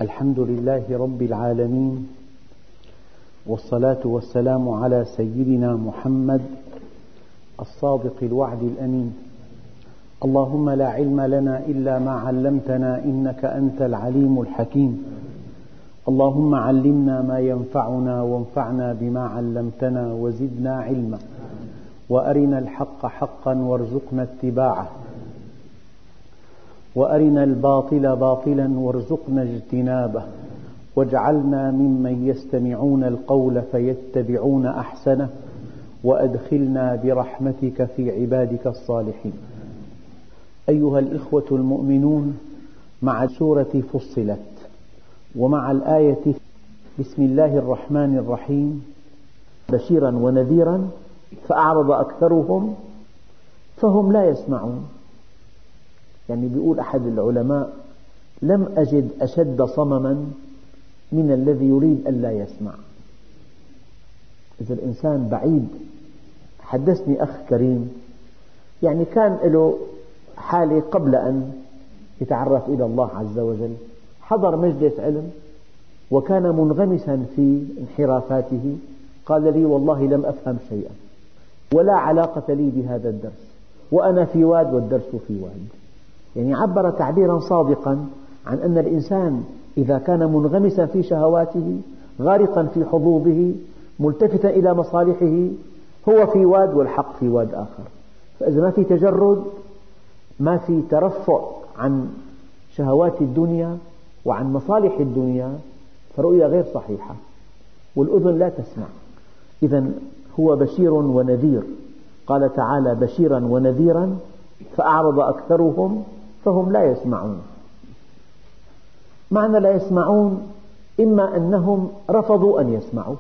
الحمد لله رب العالمين، والصلاة والسلام على سيدنا محمد الصادق الوعد الأمين. اللهم لا علم لنا إلا ما علمتنا إنك أنت العليم الحكيم. اللهم علمنا ما ينفعنا وانفعنا بما علمتنا وزدنا علما، وأرنا الحق حقا وارزقنا اتباعه، وأرنا الباطل باطلا وارزقنا اجتنابه، واجعلنا ممن يستمعون القول فيتبعون أحسنه، وأدخلنا برحمتك في عبادك الصالحين. أيها الإخوة المؤمنون، مع سورة فصلت ومع الآية بسم الله الرحمن الرحيم بشيرا ونذيرا فأعرض أكثرهم فهم لا يسمعون. يعني بيقول أحد العلماء: لم أجد أشد صمما من الذي يريد ألا يسمع. إذا الإنسان بعيد. حدثني أخ كريم، يعني كان له حالة قبل أن يتعرف إلى الله عز وجل، حضر مجلس علم وكان منغمسا في انحرافاته. قال لي: والله لم أفهم شيئا ولا علاقة لي بهذا الدرس، وأنا في واد والدرس في واد. يعني عبر تعبيرا صادقا عن أن الإنسان إذا كان منغمسا في شهواته، غارقا في حظوظه، ملتفتا إلى مصالحه، هو في واد والحق في واد آخر. فإذا ما في تجرد، ما في ترفع عن شهوات الدنيا وعن مصالح الدنيا، فرؤية غير صحيحة والأذن لا تسمع. إذن هو بشير ونذير. قال تعالى: بشيرا ونذيرا فأعرض أكثرهم فهم لا يسمعون. معنى لا يسمعون إما أنهم رفضوا أن يسمعوا،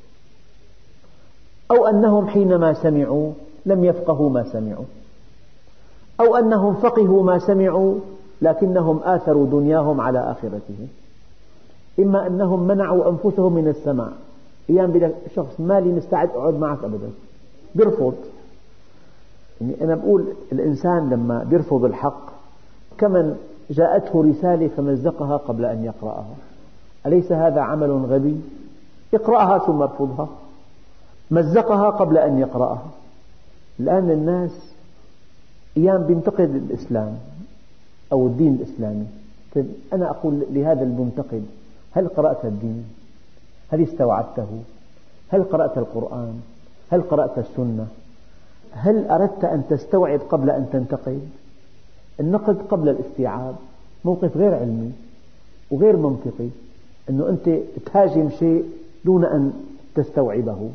أو أنهم حينما سمعوا لم يفقهوا ما سمعوا، أو أنهم فقهوا ما سمعوا لكنهم آثروا دنياهم على آخرتهم. إما أنهم منعوا أنفسهم من السماع. أيام بلا شخص مالي مستعد أقعد معك أبدا، بيرفض. يعني أنا بقول الإنسان لما بيرفض الحق كمن جاءته رسالة فمزقها قبل أن يقرأها. أليس هذا عمل غبي؟ اقرأها ثم ارفضها. مزقها قبل أن يقرأها. الآن الناس أيام بينتقد الإسلام أو الدين الإسلامي. طيب أنا أقول لهذا المنتقد: هل قرأت الدين؟ هل استوعبته؟ هل قرأت القرآن؟ هل قرأت السنة؟ هل أردت أن تستوعب قبل أن تنتقد؟ النقد قبل الاستيعاب موقف غير علمي وغير منطقي، أنه أنت تهاجم شيء دون أن تستوعبه.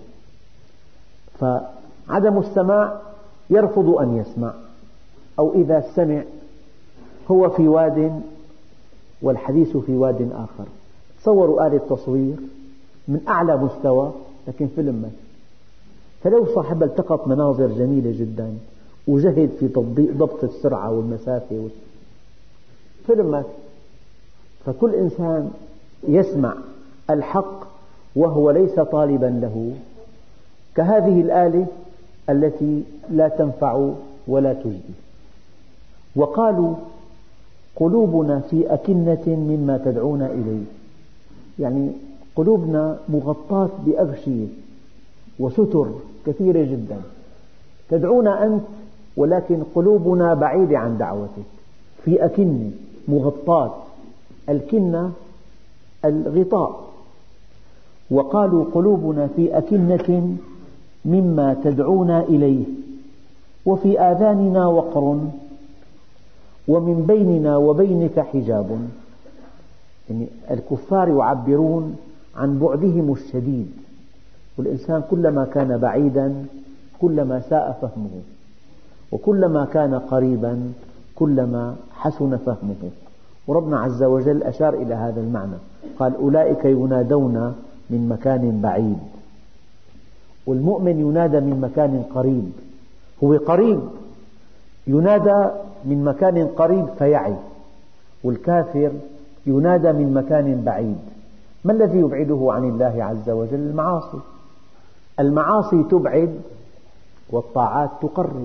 فعدم السماع يرفض أن يسمع، أو إذا سمع هو في واد والحديث في واد آخر. تصوروا آلة تصوير من أعلى مستوى لكن فيلم ما. فلو صاحبها التقط مناظر جميلة جدا وجهد في ضبط السرعة والمسافة، فيلم ما. فكل إنسان يسمع الحق وهو ليس طالبا له كهذه الآلة التي لا تنفع ولا تجدي. وقالوا: قلوبنا في أكنة مما تدعونا إليه. يعني قلوبنا مغطاة بأغشية وستر كثيرة جدا. تدعونا أنت ولكن قلوبنا بعيدة عن دعوتك. في أكنة، مغطاة. الكنة الغطاء. وقالوا: قلوبنا في أكنة مما تدعونا إليه وفي آذاننا وقر ومن بيننا وبينك حجاب. يعني الكفار يعبرون عن بعدهم الشديد، والإنسان كلما كان بعيدا كلما ساء فهمه، وكلما كان قريبا كلما حسن فهمه. وربنا عز وجل أشار إلى هذا المعنى، قال: أولئك ينادون من مكان بعيد. والمؤمن ينادى من مكان قريب. هو قريب، ينادى من مكان قريب فيعي. والكافر ينادى من مكان بعيد. ما الذي يبعده عن الله عز وجل؟ المعاصي. المعاصي تبعد والطاعات تقرب.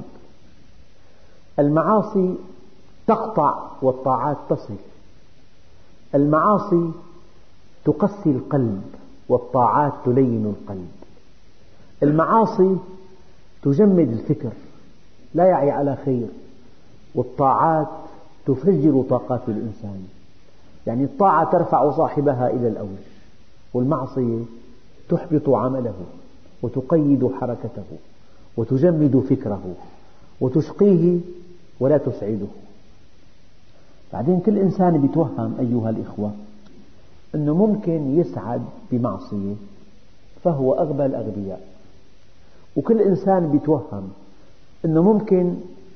المعاصي تقطع والطاعات تصل. المعاصي تقسي القلب، والطاعات تلين القلب. المعاصي تجمد الفكر، لا يعي على خير، والطاعات تفجر طاقات الإنسان. يعني الطاعة ترفع صاحبها إلى الأوج، والمعصية تحبط عمله وتقيد حركته وتجمد فكره وتشقيه ولا تسعده. بعدين كل إنسان بيتوهم أيها الإخوة أنه ممكن يسعد بمعصية، فهو أغبى الأغبياء. وكل إنسان بيتوهم أنه ممكن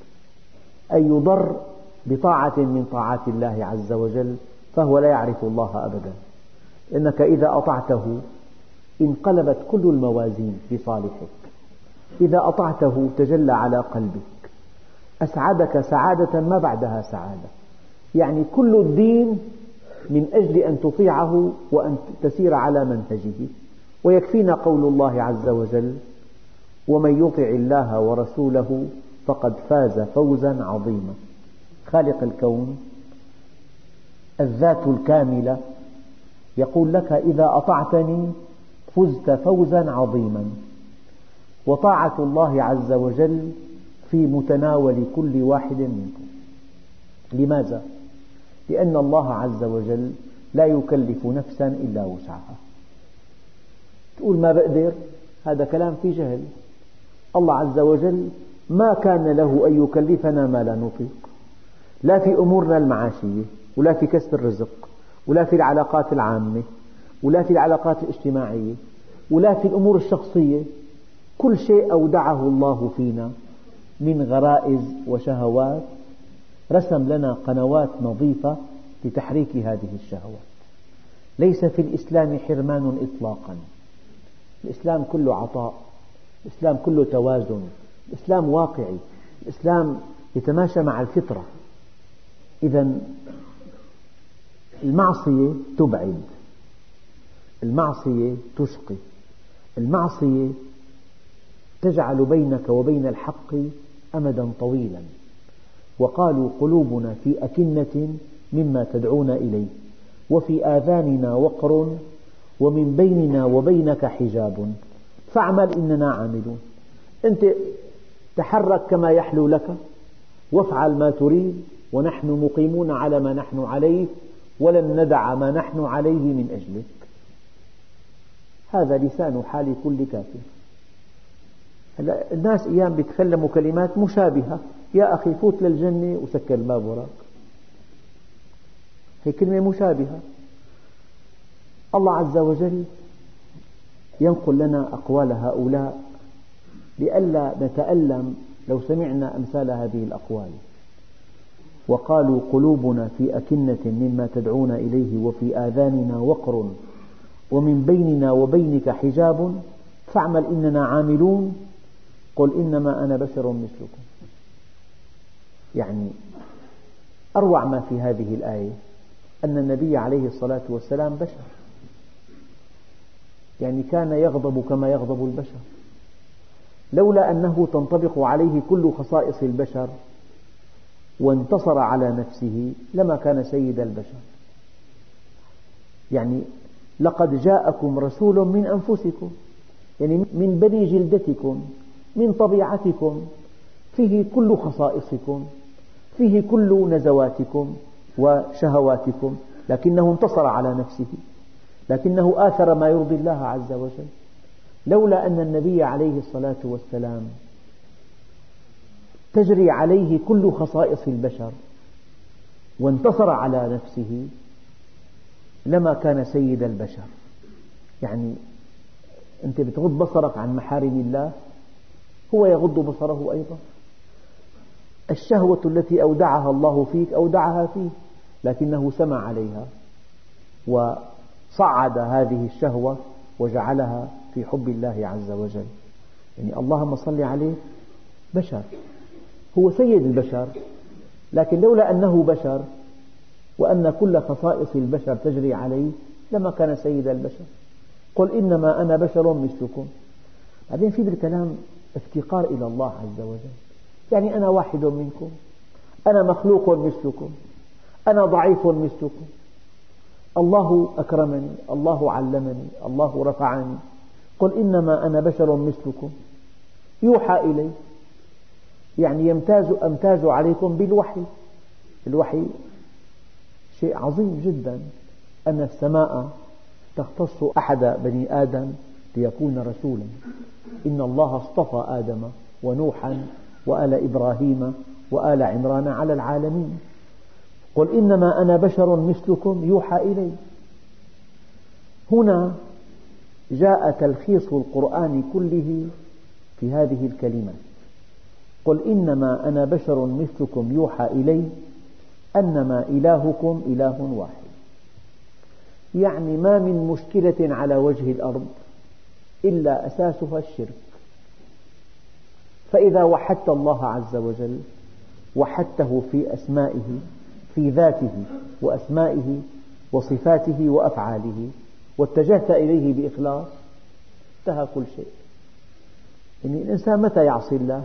أن يضر بطاعة من طاعات الله عز وجل، فهو لا يعرف الله أبدا. إنك إذا أطعته انقلبت كل الموازين لصالحك، إذا أطعته تجلى على قلبك، أسعدك سعادة ما بعدها سعادة. يعني كل الدين من أجل أن تطيعه وأن تسير على منهجه. ويكفينا قول الله عز وجل: ومن يطع الله ورسوله فقد فاز فوزا عظيما. خالق الكون الذات الكاملة يقول لك: إذا أطعتني فزت فوزا عظيما. وطاعة الله عز وجل في متناول كل واحد منكم. لماذا؟ لأن الله عز وجل لا يكلف نفسا إلا وسعها. تقول ما بقدر، هذا كلام في جهل. الله عز وجل ما كان له أن يكلفنا ما لا نطيق، لا في أمورنا المعاشية، ولا في كسب الرزق، ولا في العلاقات العامة، ولا في العلاقات الاجتماعية، ولا في الأمور الشخصية. كل شيء أودعه الله فينا من غرائز وشهوات، رسم لنا قنوات نظيفة لتحريك هذه الشهوات. ليس في الإسلام حرمان إطلاقا. الإسلام كله عطاء، الإسلام كله توازن، الإسلام واقعي، الإسلام يتماشى مع الفطرة. إذا المعصية تبعد، المعصية تشقي، المعصية تجعل بينك وبين الحق أمدا طويلا. وقالوا قلوبنا في أكنة مما تدعون إليه وفي آذاننا وقر ومن بيننا وبينك حجاب فاعمل إننا عاملون. أنت تحرك كما يحلو لك وافعل ما تريد، ونحن مقيمون على ما نحن عليه ولن ندع ما نحن عليه من أجلك. هذا لسان حال كل كافر. الناس أيام يتكلموا كلمات مشابهة: يا أخي فوت للجنة وسكر الباب وراك. هي كلمة مشابهة. الله عز وجل ينقل لنا أقوال هؤلاء لئلا نتألم لو سمعنا أمثال هذه الأقوال. وقالوا قلوبنا في أكنة مما تدعون إليه وفي آذاننا وقر ومن بيننا وبينك حجاب فاعمل إننا عاملون قل إنما أنا بشر مثلكم. يعني أروع ما في هذه الآية أن النبي عليه الصلاة والسلام بشر، يعني كان يغضب كما يغضب البشر. لولا أنه تنطبق عليه كل خصائص البشر وانتصر على نفسه لما كان سيد البشر. يعني لقد جاءكم رسول من أنفسكم، يعني من بني جلدتكم، من طبيعتكم، فيه كل خصائصكم، فيه كل نزواتكم وشهواتكم، لكنه انتصر على نفسه، لكنه آثر ما يرضي الله عز وجل. لولا أن النبي عليه الصلاة والسلام تجري عليه كل خصائص البشر وانتصر على نفسه لما كان سيد البشر. يعني أنت بتغض بصرك عن محارم الله، هو يغض بصره أيضا. الشهوة التي أودعها الله فيك أودعها فيه، لكنه سمع عليها وصعد هذه الشهوة وجعلها في حب الله عز وجل. يعني اللهم صل عليه بشر، هو سيد البشر، لكن لولا أنه بشر وأن كل خصائص البشر تجري عليه لما كان سيد البشر. قل إنما أنا بشر مثلكم. بعدين في بالكلام افتقار إلى الله عز وجل، يعني أنا واحد منكم، أنا مخلوق مثلكم، أنا ضعيف مثلكم. الله أكرمني، الله علمني، الله رفعني. قل إنما أنا بشر مثلكم يوحى إلي، يعني أمتاز عليكم بالوحي. الوحي شيء عظيم جدا، أن السماء تختص أحد بني آدم ليكون رسولا. إن الله اصطفى آدم ونوحا وآل إبراهيم وآل عمران على العالمين. قل إنما أنا بشر مثلكم يوحى إلي. هنا جاء تلخيص القرآن كله في هذه الكلمات: قل إنما أنا بشر مثلكم يوحى إلي أنما إلهكم إله واحد. يعني ما من مشكلة على وجه الأرض إلا أساسها الشرك، فإذا وحدت الله عز وجل وحدته في أسمائه، في ذاته وأسمائه وصفاته وأفعاله، واتجهت إليه بإخلاص، انتهى كل شيء. يعني الإنسان متى يعصي الله؟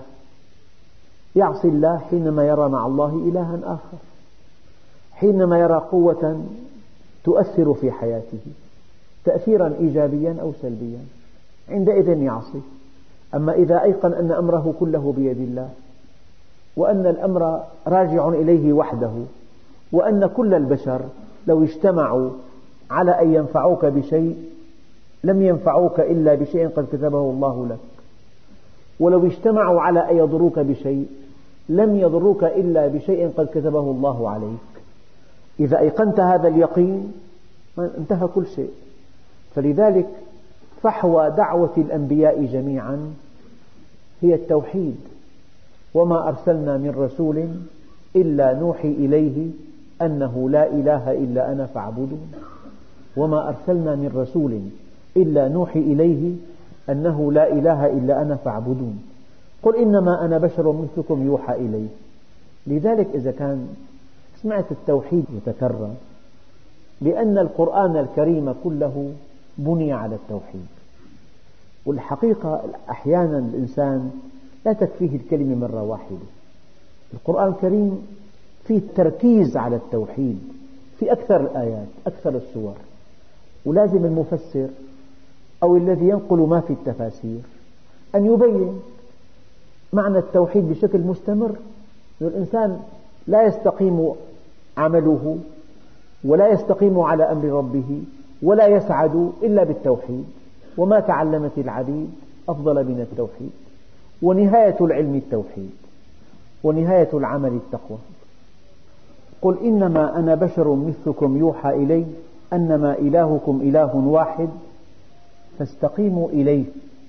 يعصي الله حينما يرى مع الله إلها آخر، حينما يرى قوة تؤثر في حياته تأثيرا إيجابيا أو سلبيا، عندئذ يعصي. أما إذا أيقن أن أمره كله بيد الله، وأن الأمر راجع إليه وحده، وأن كل البشر لو اجتمعوا على أن ينفعوك بشيء لم ينفعوك إلا بشيء قد كتبه الله لك، ولو اجتمعوا على أن يضروك بشيء لم يضروك إلا بشيء قد كتبه الله عليك. إذا أيقنت هذا اليقين انتهى كل شيء. فلذلك فحوى دعوة الأنبياء جميعا هي التوحيد: وما أرسلنا من رسول إلا نوحي إليه أنه لا إله إلا أنا فاعبدون. وما أرسلنا من رسول إلا نوحي إليه أنه لا إله إلا أنا فاعبدون. قل إنما أنا بشر مثلكم يوحى إلي. لذلك إذا كان سمعت التوحيد يتكرر، لأن القرآن الكريم كله بني على التوحيد. والحقيقة أحيانا الإنسان لا تكفيه الكلمة مرة واحدة. القرآن الكريم فيه تركيز على التوحيد في أكثر الآيات، أكثر السور، ولازم المفسر أو الذي ينقل ما في التفاسير أن يبين معنى التوحيد بشكل مستمر. الإنسان لا يستقيم عمله ولا يستقيم على أمر ربه ولا يسعد إلا بالتوحيد. وما تعلمت العبيد أفضل من التوحيد، ونهاية العلم التوحيد، ونهاية العمل التقوى. قل إنما أنا بشر مثلكم يوحى إلي أنما إلهكم إله واحد فاستقيموا إليه.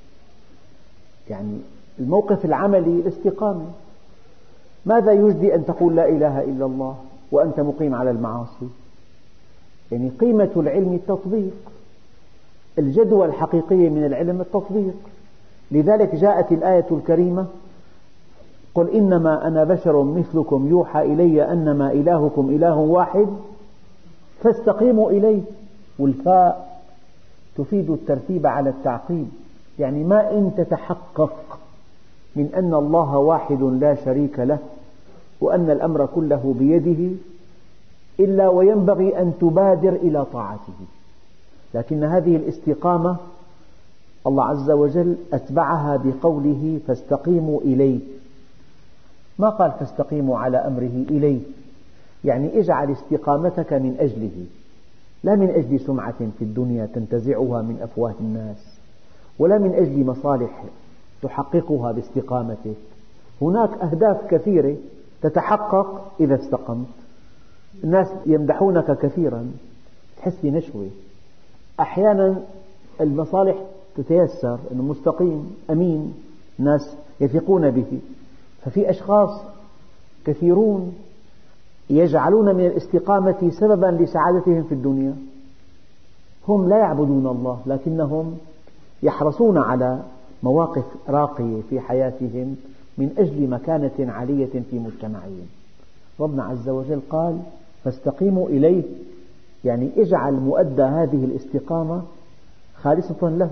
يعني الموقف العملي الاستقامة. ماذا يجدي أن تقول لا إله إلا الله وأنت مقيم على المعاصي؟ يعني قيمة العلم التطبيق، الجدوى الحقيقية من العلم التطبيق. لذلك جاءت الآية الكريمة: قل إنما أنا بشر مثلكم يوحى إلي أنما إلهكم إله واحد فاستقيموا إليه. والفاء تفيد الترتيب على التعقيب، يعني ما إن تتحقق من أن الله واحد لا شريك له وأن الأمر كله بيده إلا وينبغي أن تبادر إلى طاعته. لكن هذه الاستقامة الله عز وجل أتبعها بقوله فاستقيموا إليه، ما قال فاستقيموا على أمره إليه. يعني اجعل استقامتك من أجله، لا من أجل سمعة في الدنيا تنتزعها من أفواه الناس، ولا من أجل مصالح تحققها باستقامتك. هناك أهداف كثيرة تتحقق إذا استقمت. الناس يمدحونك كثيرا، تحس بنشوة. أحيانا المصالح تتيسر أنه مستقيم أمين، الناس يثقون به. ففي أشخاص كثيرون يجعلون من الاستقامة سببا لسعادتهم في الدنيا. هم لا يعبدون الله لكنهم يحرصون على مواقف راقية في حياتهم من أجل مكانة عالية في مجتمعهم. ربنا عز وجل قال فاستقيموا إليه، يعني اجعل مؤدى هذه الاستقامة خالصة له،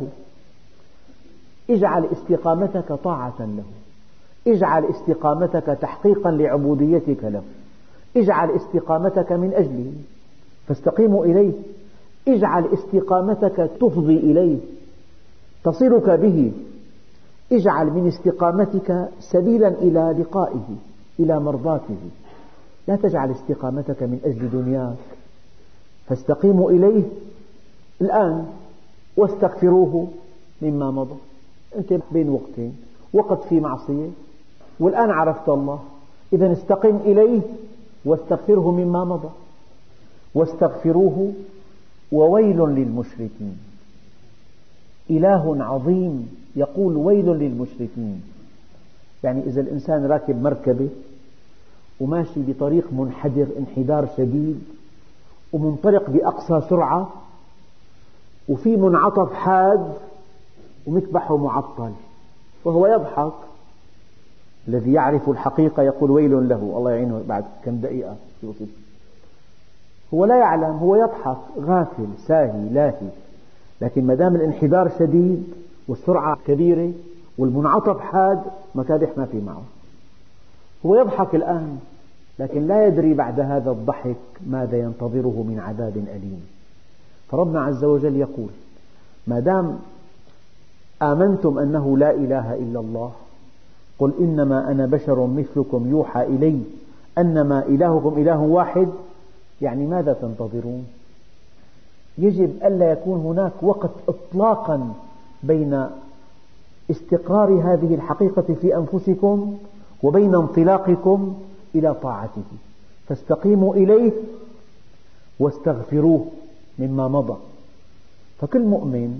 اجعل استقامتك طاعة له، اجعل استقامتك تحقيقا لعبوديتك له، اجعل استقامتك من أجله. فاستقيموا إليه اجعل استقامتك تفضي إليه، تصلك به. اجعل من استقامتك سبيلا إلى لقائه، إلى مرضاته. لا تجعل استقامتك من أجل دنياك. فاستقيموا إليه الآن واستغفروه مما مضى. أنت بين وقتين، وقت في معصية والآن عرفت الله، إذا استقم إليه واستغفره مما مضى. واستغفروه وويل للمشركين. إله عظيم يقول ويل للمشركين. يعني إذا الإنسان راكب مركبة وماشي بطريق منحدر انحدار شديد ومنطلق بأقصى سرعة وفي منعطف حاد ومكبحه معطل وهو يضحك، الذي يعرف الحقيقة يقول ويل له، الله يعينه بعد كم دقيقة يوصل. هو لا يعلم، هو يضحك غافل ساهي لاهي. لكن ما دام الانحدار شديد والسرعة كبيرة والمنعطف حاد مكابح ما في معه. هو يضحك الآن لكن لا يدري بعد هذا الضحك ماذا ينتظره من عذاب أليم. فربنا عز وجل يقول ما دام آمنتم أنه لا إله إلا الله قل إنما أنا بشر مثلكم يوحى إلي أنما إلهكم إله واحد. يعني ماذا تنتظرون؟ يجب ألا يكون هناك وقت إطلاقا بين استقرار هذه الحقيقة في أنفسكم وبين انطلاقكم إلى طاعته. فاستقيموا إليه واستغفروه مما مضى. فكل مؤمن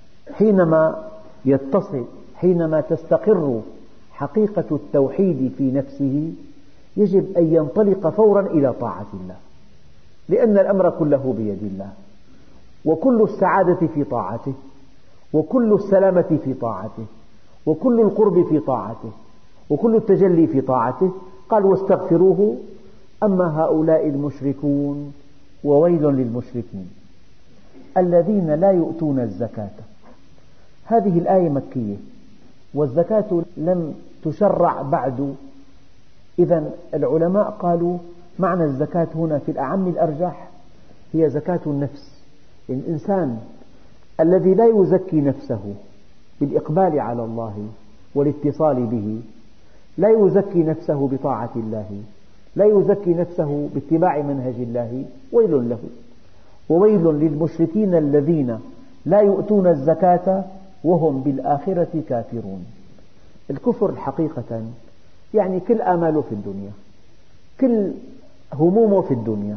حينما تستقر حقيقة التوحيد في نفسه يجب أن ينطلق فورا إلى طاعة الله، لأن الأمر كله بيد الله، وكل السعادة في طاعته، وكل السلامة في طاعته، وكل القرب في طاعته، وكل التجلي في طاعته. قال واستغفروه. أما هؤلاء المشركون وويل للمشركين الذين لا يؤتون الزكاة. هذه الآية مكية والزكاة لم تشرع بعد. إذن العلماء قالوا معنى الزكاة هنا في الأعم الأرجح هي زكاة النفس. الإنسان الذي لا يزكي نفسه بالإقبال على الله والاتصال به، لا يزكي نفسه بطاعة الله، لا يزكي نفسه باتباع منهج الله، ويل له. وويل للمشركين الذين لا يؤتون الزكاة وهم بالآخرة كافرون. الكفر حقيقة يعني كل آماله في الدنيا، كل همومه في الدنيا،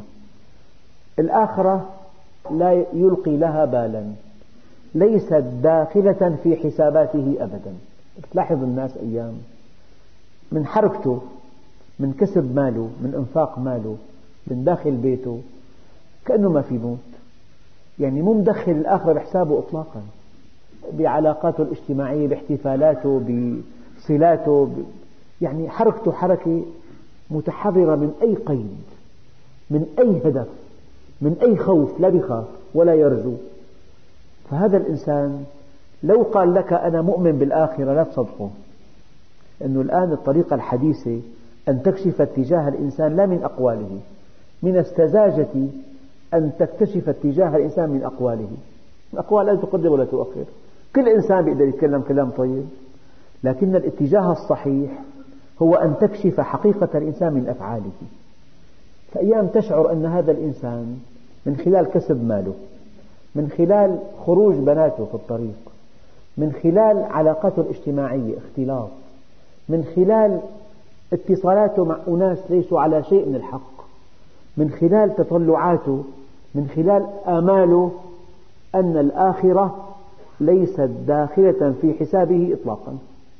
الآخرة لا يلقي لها بالا، ليست داخلة في حساباته أبدا. تلاحظ الناس أيام من حركته، من كسب ماله، من إنفاق ماله، من داخل بيته كأنه ما في موت. يعني مو مدخل الآخرة بحسابه إطلاقا، بعلاقاته الاجتماعية، باحتفالاته، بصلاته، يعني حركته حركة متحررة من أي قيد، من أي هدف، من أي خوف، لا بخاف ولا يرجو. فهذا الإنسان لو قال لك أنا مؤمن بالآخرة لا تصدقه، لأنه الآن الطريقة الحديثة أن تكشف اتجاه الإنسان لا من أقواله، من السذاجة أن تكتشف اتجاه الإنسان من أقواله. الأقوال لا تقدم ولا تؤخر، كل إنسان يقدر يتكلم كلام طيب، لكن الاتجاه الصحيح هو أن تكشف حقيقة الإنسان من أفعاله. فأيام تشعر أن هذا الإنسان من خلال كسب ماله، من خلال خروج بناته في الطريق، من خلال علاقاته الاجتماعية اختلاط، من خلال اتصالاته مع أناس ليسوا على شيء من الحق، من خلال تطلعاته، من خلال آماله، أن الآخرة ليست داخلة في حسابه إطلاقا.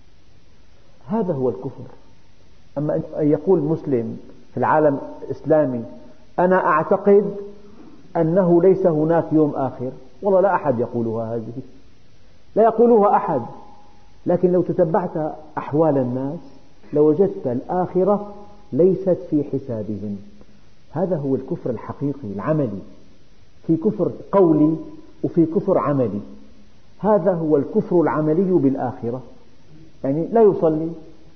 هذا هو الكفر. أما أن يقول مسلم في العالم الإسلامي أنا أعتقد أنه ليس هناك يوم آخر، والله لا أحد يقولها، هذه لا يقولها أحد. لكن لو تتبعت أحوال الناس لوجدت الآخرة ليست في حسابهم. هذا هو الكفر الحقيقي العملي. في كفر قولي وفي كفر عملي. هذا هو الكفر العملي بالآخرة. يعني لا يصلي،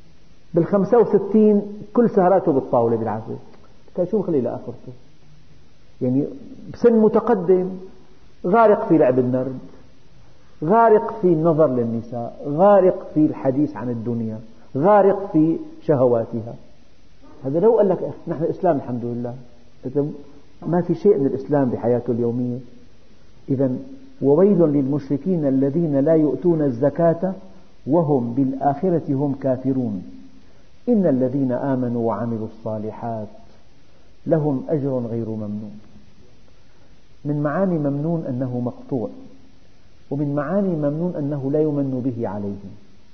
بال65 كل سهراته بالطاولة بالعافية، شو مخلي إلى آخرته؟ يعني بسن متقدم غارق في لعب النرد، غارق في النظر للنساء، غارق في الحديث عن الدنيا، غارق في شهواتها. هذا لو قال لك نحن الإسلام الحمد لله، ما في شيء من الإسلام بحياته اليومية. إذا وويل للمشركين الذين لا يؤتون الزكاة وهم بالآخرة هم كافرون إن الذين آمنوا وعملوا الصالحات لهم أجر غير ممنون. من معاني ممنون أنه مقطوع، ومن معاني ممنون أنه لا يمن به عليهم.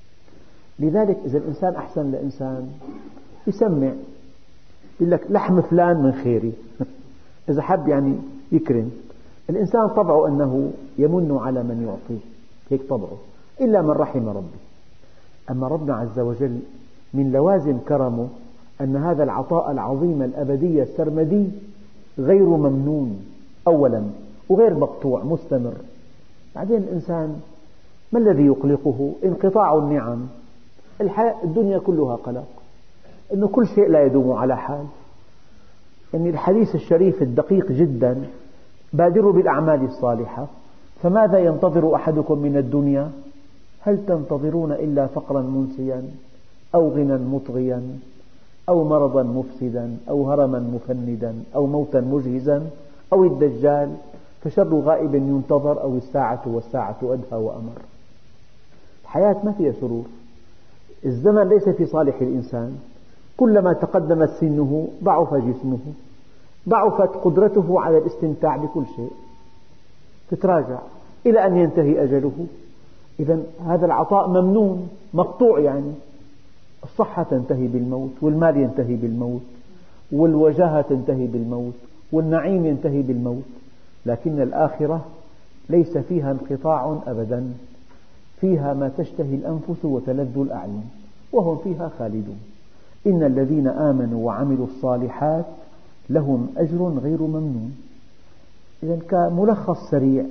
لذلك إذا الإنسان أحسن لإنسان يسمع، يقول لك لحم فلان من خيري. إذا حب يعني يكرم الإنسان، طبعه أنه يمن على من يعطيه، هيك طبعه، إلا من رحم ربي. أما ربنا عز وجل من لوازم كرمه أن هذا العطاء العظيم الأبدي السرمدي غير ممنون أولا، وغير مقطوع مستمر. بعدين الإنسان ما الذي يقلقه؟ انقطاع النعم. الدنيا كلها قلق، أنه كل شيء لا يدوم على حال. يعني الحديث الشريف الدقيق جدا: بادروا بالأعمال الصالحة، فماذا ينتظر أحدكم من الدنيا؟ هل تنتظرون إلا فقرا منسيا أو غنى مطغيا أو مرضا مفسدا أو هرما مفندا أو موتا مجهزا أو الدجال فشر غائب ينتظر أو الساعة والساعة أدهى وأمر. الحياة ما فيها سرور، الزمن ليس في صالح الإنسان. كلما تقدمت سنه ضعف جسمه، ضعفت قدرته على الاستمتاع بكل شيء، تتراجع إلى أن ينتهي أجله. إذا هذا العطاء ممنون مقطوع، يعني الصحة تنتهي بالموت، والمال ينتهي بالموت، والوجاهة تنتهي بالموت، والنعيم ينتهي بالموت. لكن الآخرة ليس فيها انقطاع أبدا، فيها ما تشتهي الأنفس وتلذ الأعين وهم فيها خالدون. إن الذين آمنوا وعملوا الصالحات لهم أجر غير ممنون. إذا كملخص سريع: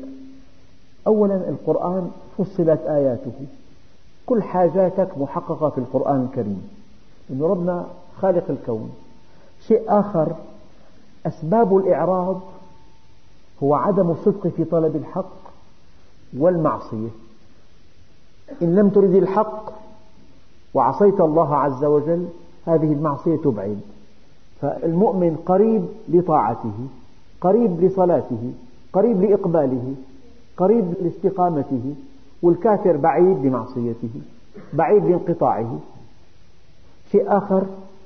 أولا القرآن فصلت آياته، كل حاجاتك محققة في القرآن الكريم، إن ربنا خالق الكون. شيء آخر: أسباب الإعراض هو عدم الصدق في طلب الحق والمعصية. إن لم ترد الحق وعصيت الله عز وجل هذه المعصية تبعد. فالمؤمن قريب لطاعته، قريب لصلاته، قريب لإقباله، قريب لاستقامته، والكافر بعيد لمعصيته، بعيد لانقطاعه. شيء آخر: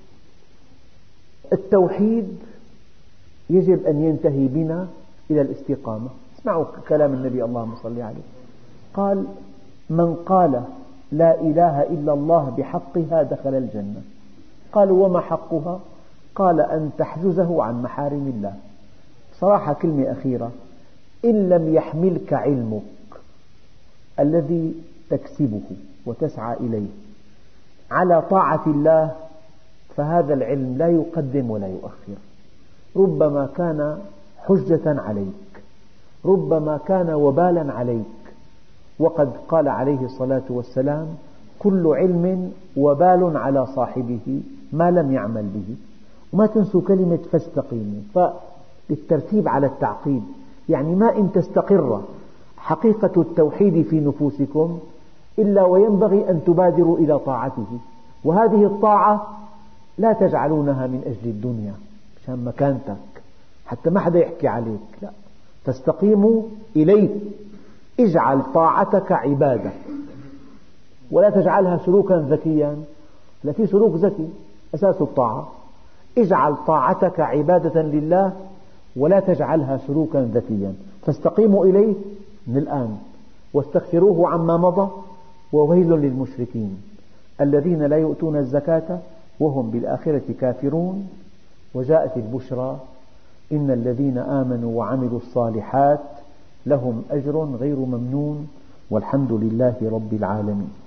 التوحيد يجب أن ينتهي بنا إلى الاستقامة. اسمعوا كلام النبي اللهم صل عليه، قال: من قال لا إله إلا الله بحقها دخل الجنة. قالوا: وما حقها؟ قال: أن تحجزه عن محارم الله. صراحة كلمة أخيرة: إن لم يحملك علمك الذي تكسبه وتسعى إليه على طاعة الله فهذا العلم لا يقدم ولا يؤخر. ربما كان حجة عليك، ربما كان وبالا عليك. وقد قال عليه الصلاة والسلام: كل علم وبال على صاحبه ما لم يعمل به. وما تنسوا كلمة فاستقيموا، فالترتيب على التعقيب، يعني ما إن تستقر حقيقة التوحيد في نفوسكم إلا وينبغي أن تبادروا إلى طاعته. وهذه الطاعة لا تجعلونها من أجل الدنيا عشان مكانتك حتى ما حدا يحكي عليك، لا، تستقيموا إليه. اجعل طاعتك عبادة ولا تجعلها سلوكا ذكيا. لا، في سلوك ذكي أساس الطاعة. اجعل طاعتك عبادة لله ولا تجعلها سلوكا ذكيا. فاستقيموا إليه من الآن واستغفروه عما مضى. وويل للمشركين الذين لا يؤتون الزكاة وهم بالآخرة كافرون. وجاءت البشرى: إن الذين آمنوا وعملوا الصالحات لهم أجر غير ممنون والحمد لله رب العالمين.